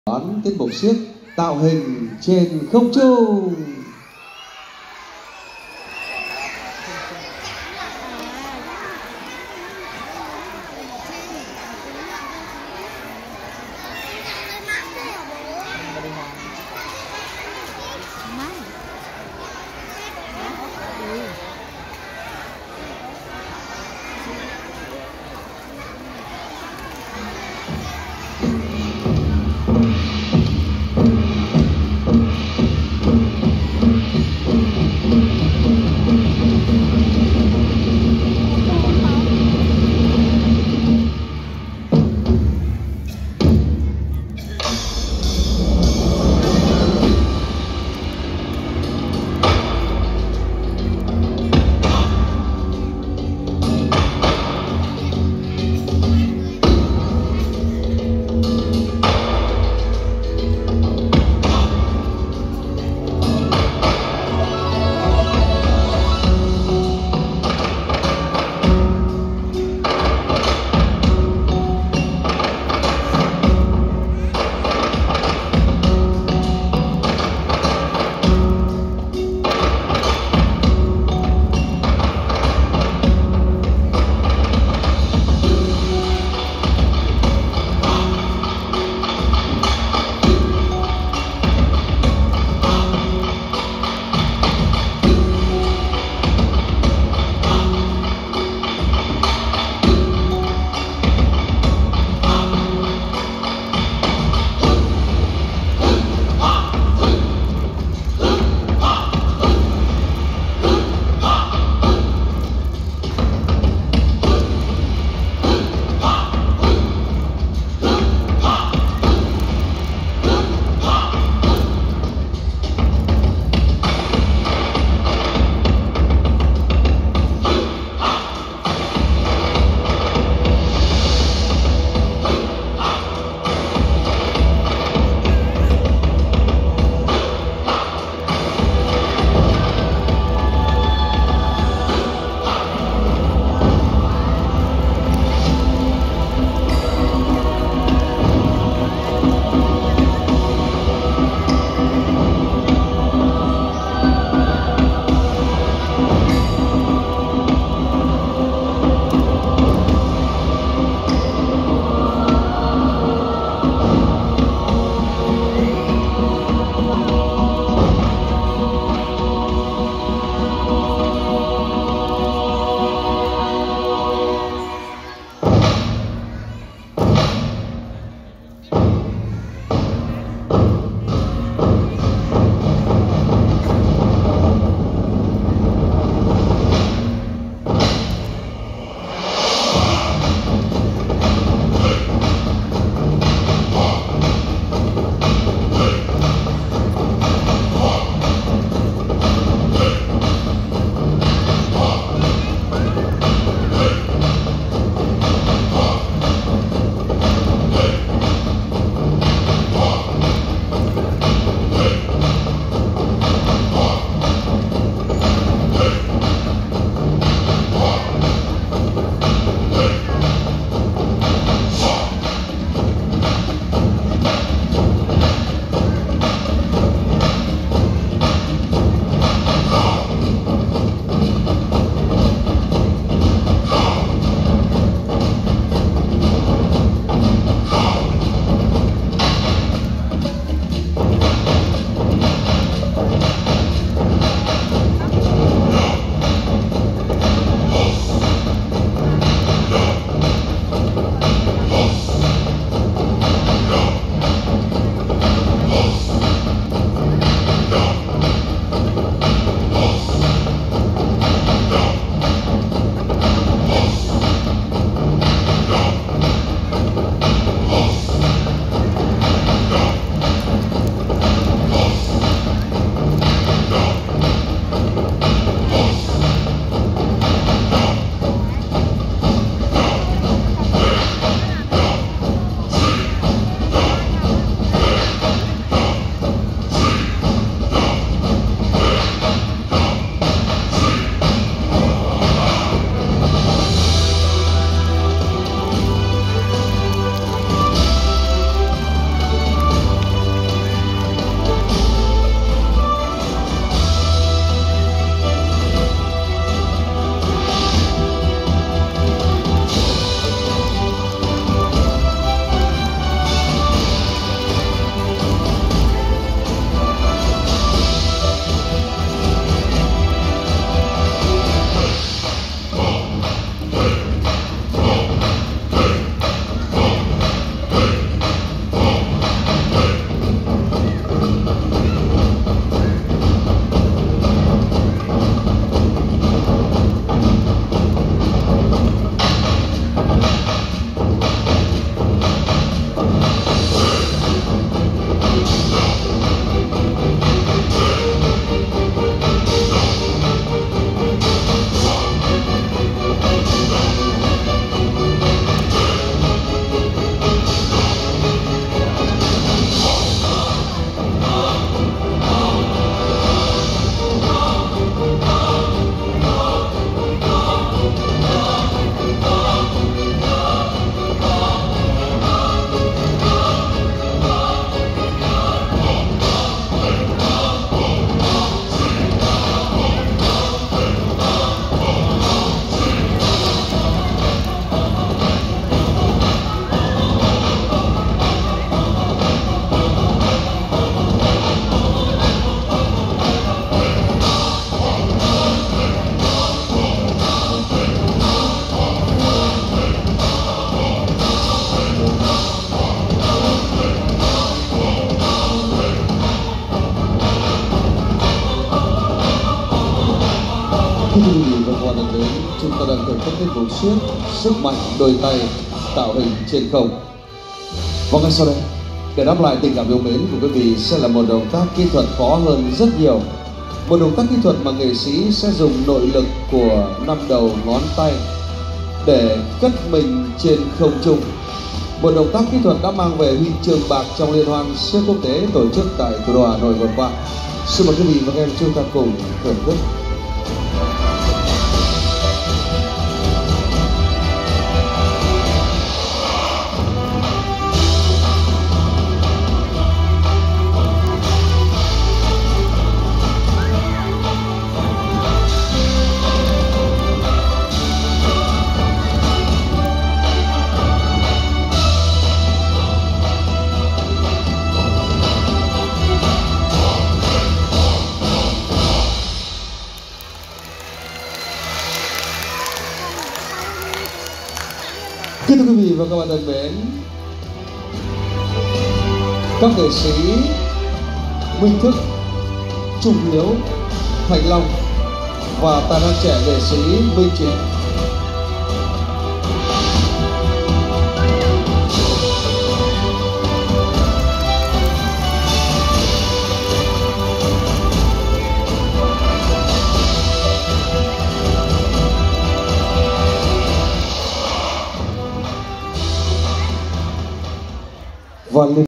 Đón tiết mục xiếc tạo hình trên không trung. Thưa quý vị và các bạn thân mến, chúng ta đang thưởng thức tiết mục siếc sức mạnh đôi tay tạo hình trên không. Và ngay sau đây, để đáp lại tình cảm yêu mến của quý vị sẽ là một động tác kỹ thuật khó hơn rất nhiều. Một động tác kỹ thuật mà nghệ sĩ sẽ dùng nội lực của 5 đầu ngón tay để cất mình trên không trung. Một động tác kỹ thuật đã mang về huy chương bạc trong liên hoan siếc quốc tế tổ chức tại thủ đô Hà Nội vừa qua. Xin mời quý vị và các em chúng ta cùng thưởng thức. Kính thưa quý vị và các bạn thân mến, các nghệ sĩ Minh Thức, Trung Hiếu, Thành Long và tài năng trẻ nghệ sĩ Minh Chính và